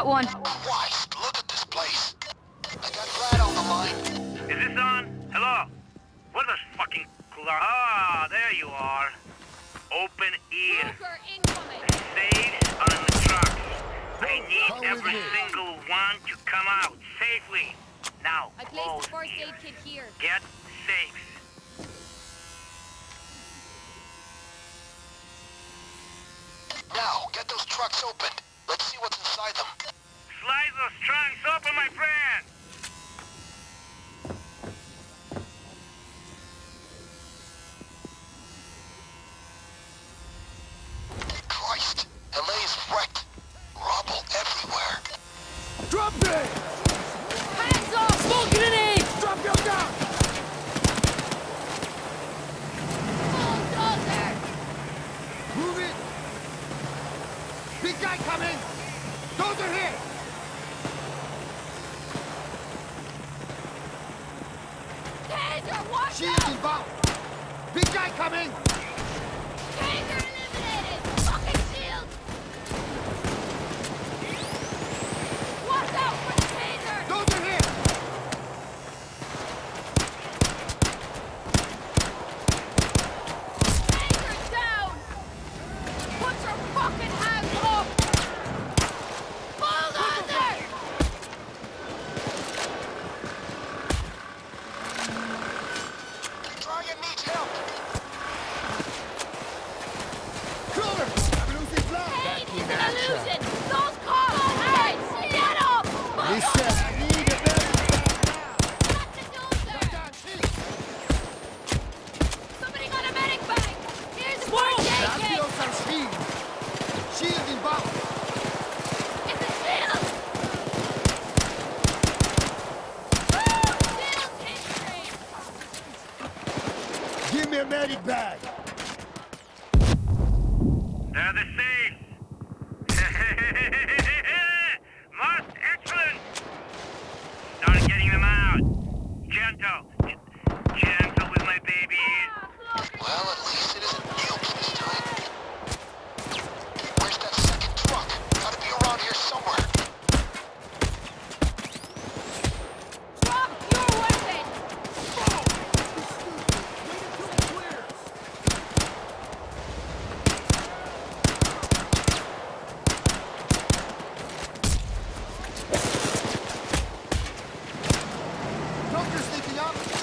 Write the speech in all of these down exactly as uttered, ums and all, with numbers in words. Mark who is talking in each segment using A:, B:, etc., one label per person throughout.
A: got one.
B: Christ, look at this place. I got Brad on the line.
C: Is this on? Hello? What are those fucking... Ah, there you are. Open ear. Safes on the trucks. I need every single one to come out safely. Now,
D: I placed the first aid kit here.
C: Get safes.
B: Now, get those trucks opened. Let's see what's inside them.
C: Slide those trunks open, my friend!
B: Christ, L A's wrecked. Rubble everywhere.
E: Drop it!
D: Hands off!
A: Smoke grenade!
E: Drop your gun!
D: Bulldozer!
E: Move it! Big guy coming! Those are here!
D: Taser, watch
E: Shield
D: out!
E: inbound! Big guy coming!
D: Taser eliminated! Fucking shield! Watch out for the taser!
E: Those are here!
D: Taser down! Put your fucking hands up! Bulldozer!
B: Brian needs help.
E: Cover! I'm losing blood!
D: Kane is an illusion! Those cars! Hey, get up!
E: Listen, I need a very
D: Got the dozer! Somebody got a medic bag! Here's the first aid kit!
E: Radios and shield! Shield inbound!
D: It's a shield! Shield history!
E: Give me a medic bag!
C: They're the safes! Most excellent! Start getting them out. Gentle. G gentle with my baby.
B: Well, at least it isn't nukes this time. Where's that second truck? Gotta be around here somewhere.
D: Drop your weapon!
E: Doctor sneaking up!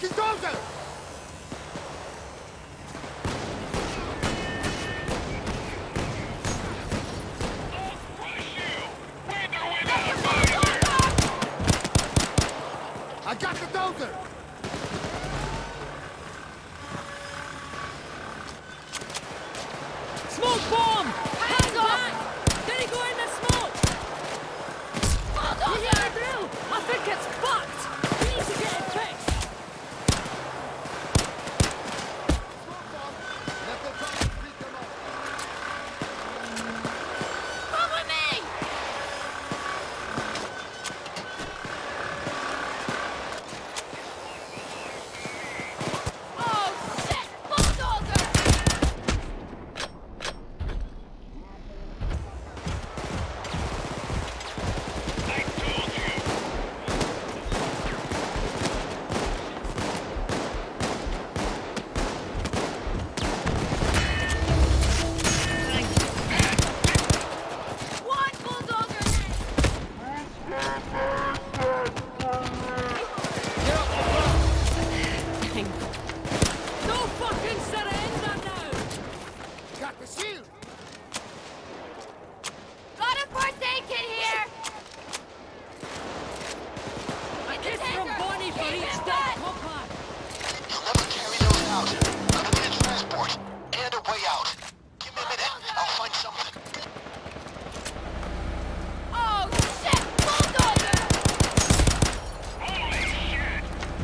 E: fucking dozer! I got the dozer!
D: Smoke bomb! Hang on! Did he go in the smoke? You hear the drill? I think it's fucked! We need to get it fixed!
E: Smoke bomb! Let the dozer beat them up!
D: Come with me! Oh shit! Bulldozer! One bulldozer next! No fucking surrender now!
E: Got the shield!
D: Got a first aid kit here! A kiss from Bonnie for each dead copper!
B: You'll never carry those out. Gonna need a transport and a way out. Give me a minute. I'll find something.
D: Oh shit! Bulldozer!
C: Holy shit!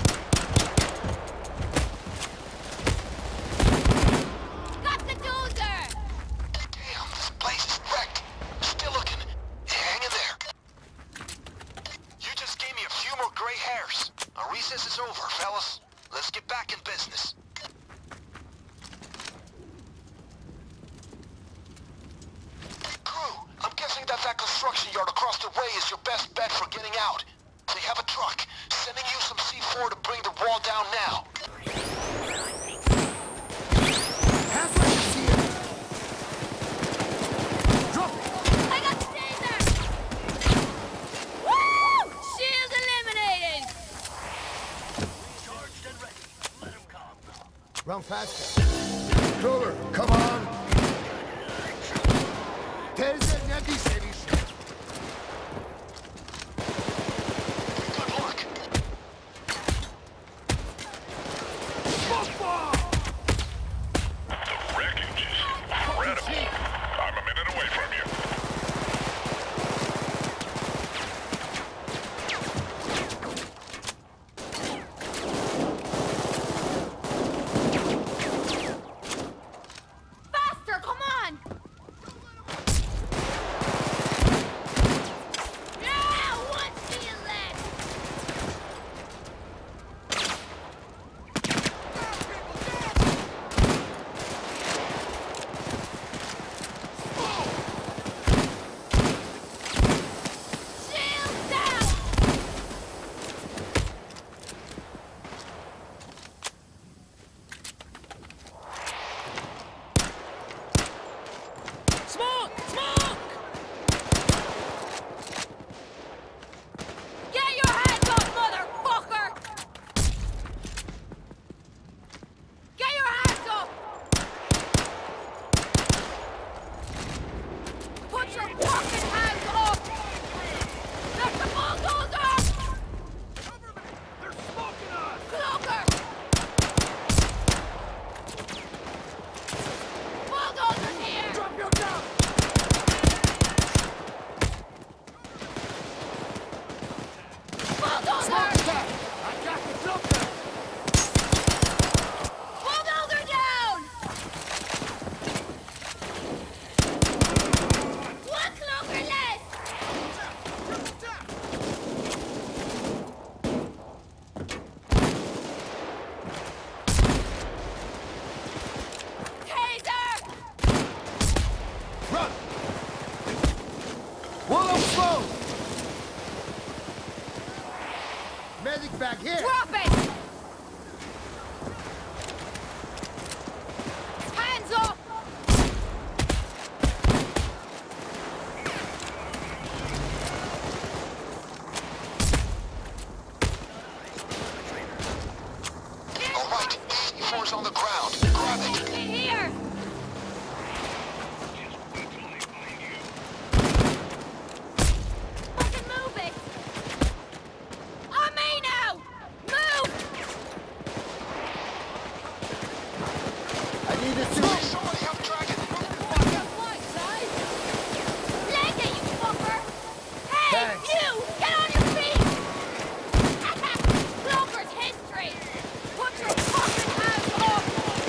D: Got the dozer!
B: Damn, this place is wrecked. Still looking. Hang in there. You just gave me a few more gray hairs. Our recess is over, fellas. Let's get back in business. Crew, I'm guessing that that construction yard across the way is your best bet for getting out. They have a truck. Sending you some C four to bring the wall down now.
E: Halfway to see it! Drop it!
D: I got Taser! Woo! Shield eliminated!
C: Charged and ready. Let him come.
E: Run faster! Crawler, come on! Taser не дышишь!
B: Good luck.
E: Smoke bomb!
C: The wreckage is incredible. I'm a minute away from you.
D: Fast
B: It's on the ground. Grab it.
D: In here! Fucking move it! On me now! Move!
E: I need a suit.
B: Somebody help Dragon.
D: Leg it, you fucker! Hey,
E: Thanks.
D: you! Get on your feet! Clover's history! Put your fucking hands up!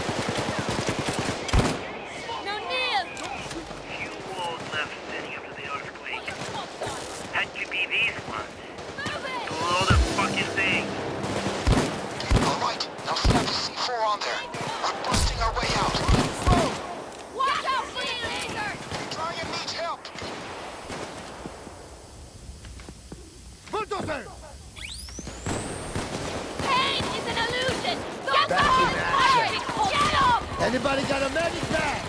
D: Now, Neil!
C: You all left city after the earthquake.
D: Put your cuffs on!
C: Had to be these ones.
D: Move it!
C: Do all the fucking things.
B: All right, now snap the C four on there. We're busting our way out.
D: Watch out for the laser!
B: Dragon needs help.
E: Bulldozer!
D: Pain is an illusion! Get the
E: Back
D: whole
E: in action.
D: firing! Get up!
E: Anybody got a medic bag?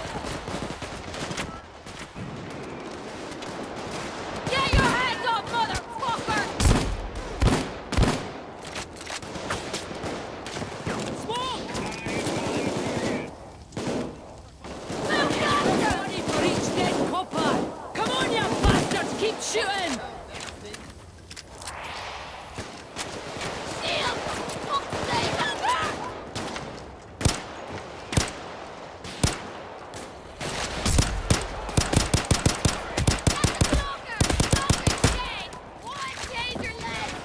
D: Get your hands up, motherfucker! Smoke! Move faster!
A: Ready for each dead copper! Come on, you bastards! Keep shooting!
D: Neil! Fuck, stay over! That's a blocker! Blocker dead! One taser left!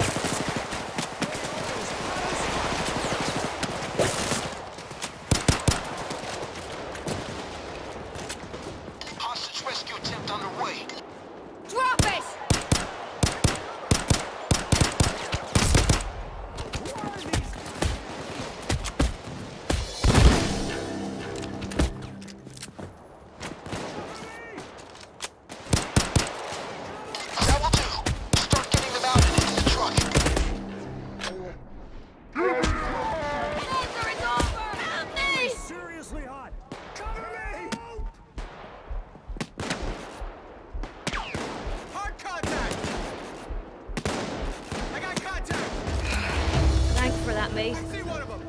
B: Hostage rescue attempt underway.
D: Drop it!
B: That will do. Start getting them out and into the truck.
D: Laser is over! Help me!
E: Seriously hot. Cover me! Hard contact! I got contact!
A: Thanks for that, mate.
E: I see one of them!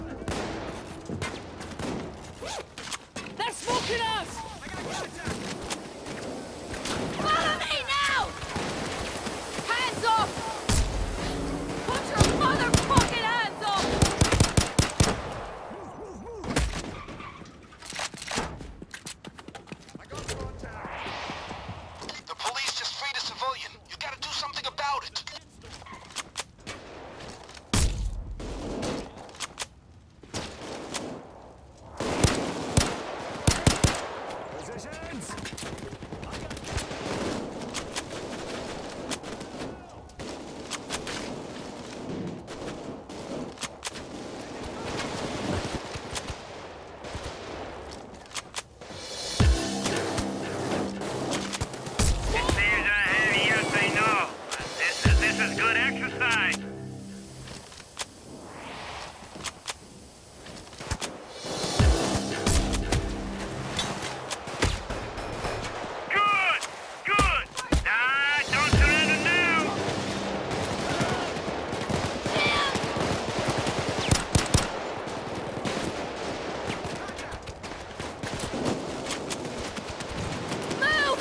A: They're smoking us!
E: I got contact!
D: Follow me now! Hands up! Put your motherfucking hands up!
E: I got contact!
B: The police just freed a civilian. You gotta do something about it.
E: Positions!
C: It saves a heavy use, I know. But this is, this is good exercise. Good! Good! Ah, don't surrender now!
D: Move!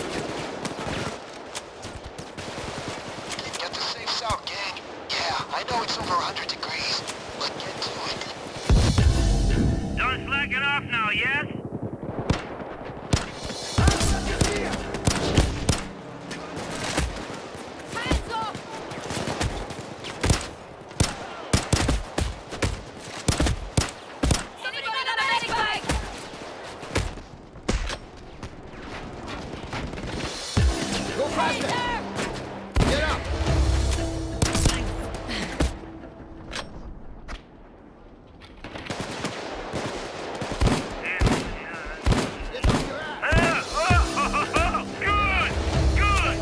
B: Get the safes out, gang. Yeah, I know it's over one hundred degrees, but get to it.
C: Don't slack it off now, yes?
D: Hands up! Somebody got a medic bag!
E: Go faster!
D: Laser!
E: Get up! Get off your ass!
C: Ah, oh, oh, oh, oh, good! Good!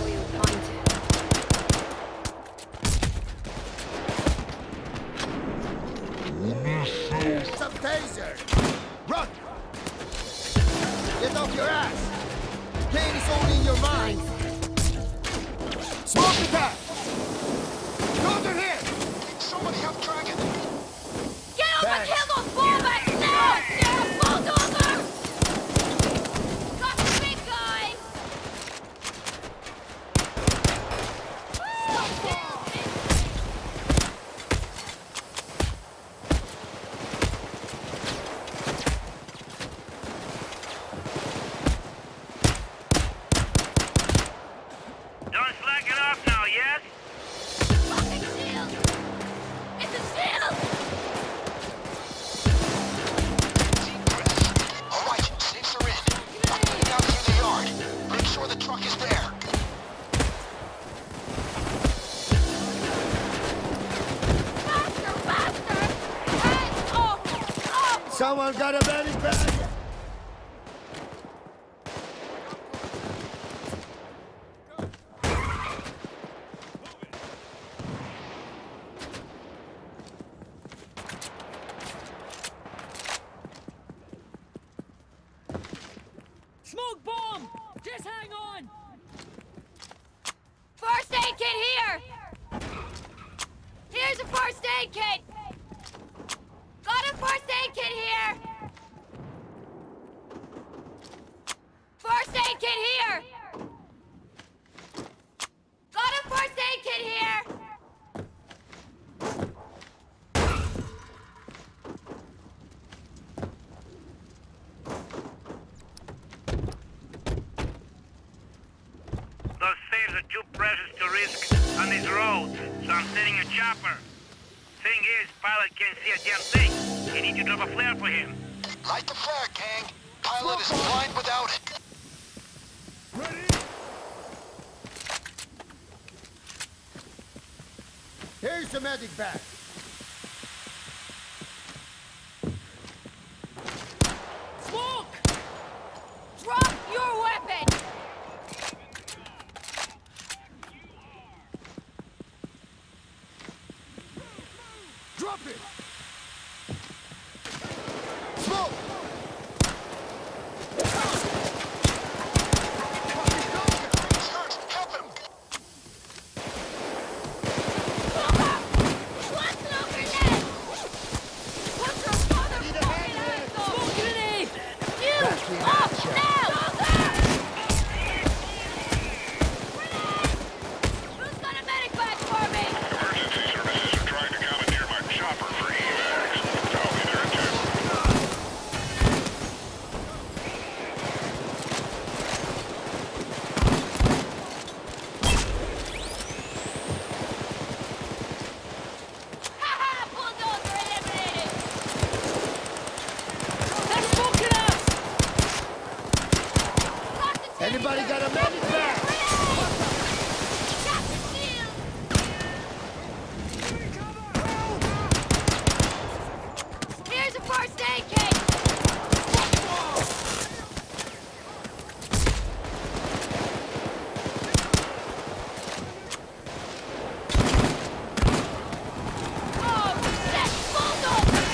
E: Some taser! Run! Get off your ass! Kane is only in your mind! Smoke attack! Shoulder hit!
B: Somebody help Dragon.
D: Get up and
E: Thanks.
D: kill those ballbacks!
E: Someone got a medic bag?
A: Smoke bomb! Just hang on!
D: First aid kit here! Here's a first aid kit! Got a first aid kit here! First aid kit here! Got a first aid kit here!
C: Those saves are too precious to risk on these roads, so I'm sending a chopper. Thing is, pilot can't see a damn thing. You need to drop a flare for him.
B: Light the flare, Kane. Pilot is blind without it.
E: Ready? Here's the medic bag.
A: Smoke!
D: Drop your weapon!
E: Drop it! Smoke!
B: He's hurt. Help him.
D: What's over there? Put your motherfucking hands up!
A: Smoke grenade!
D: You! Up now! Who's got a medic bag for me?
F: Emergency services are trying to commandeer my chopper for evacs. I'll be there in two.
D: Haha! Bulldozer eliminated!
A: They're smoking us!
D: Got the
E: Anybody got a medic bag?
D: Got the shield! Here's a first aid kit! Oh, shit! Bulldozer!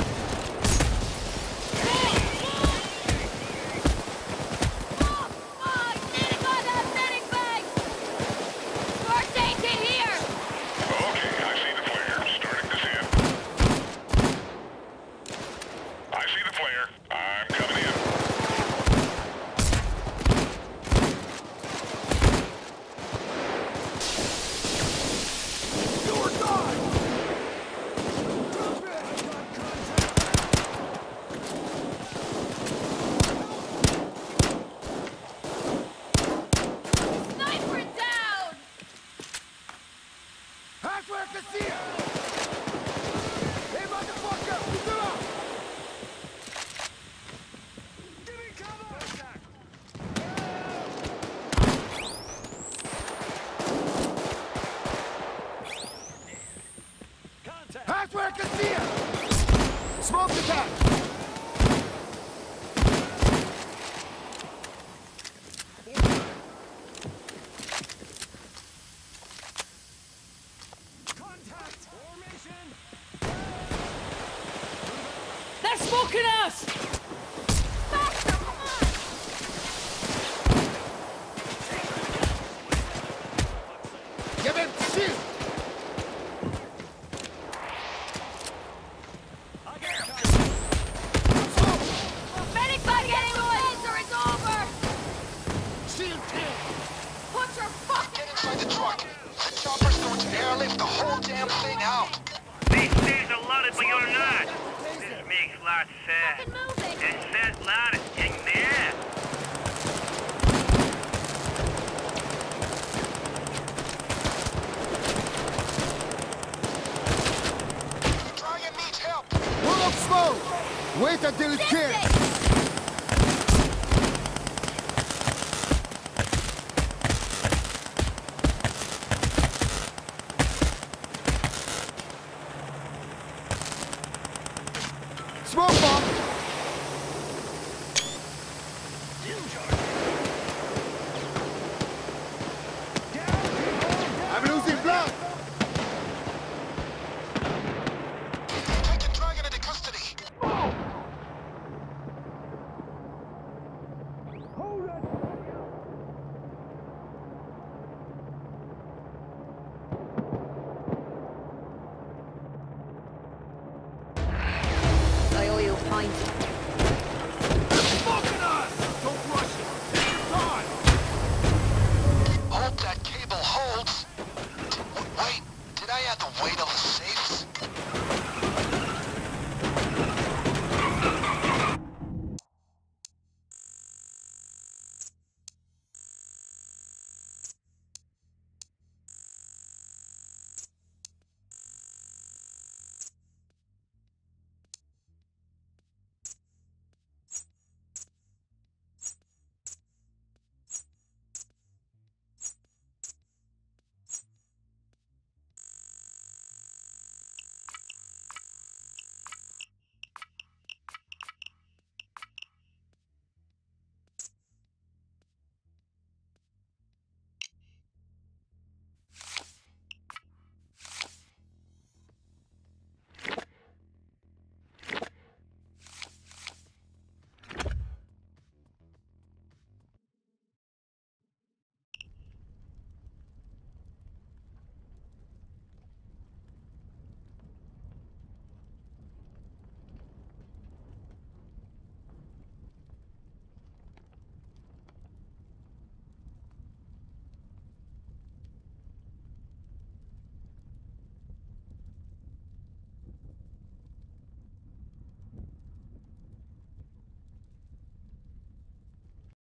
D: Oh, oh, Nina got that medic bag! First aid kit here!
F: Okay, I see the flare. Starting to descend. I see the flare. I'm coming in.
E: Do or die! Drop it!
D: Sniper down!
E: That's where I can see him! Hey, motherfucker! Keep it up! Give me cover! That's where I can see him! Smoke attack! Contact! Formation!
A: They're smoking us!
D: Faster, come on!
E: Give him shield!
D: Medic bag getting away, or it's over!
E: Shield kill!
D: Put your fucking
B: Get inside the truck. The chopper's going to airlift the whole damn thing out.
C: These saves are loaded, but you're not. This makes lots of sense.
D: fucking moving!
C: It says loud as dang man.
B: Brian needs help.
E: Pull up smoke! Wait until it kills! Smoke bomb!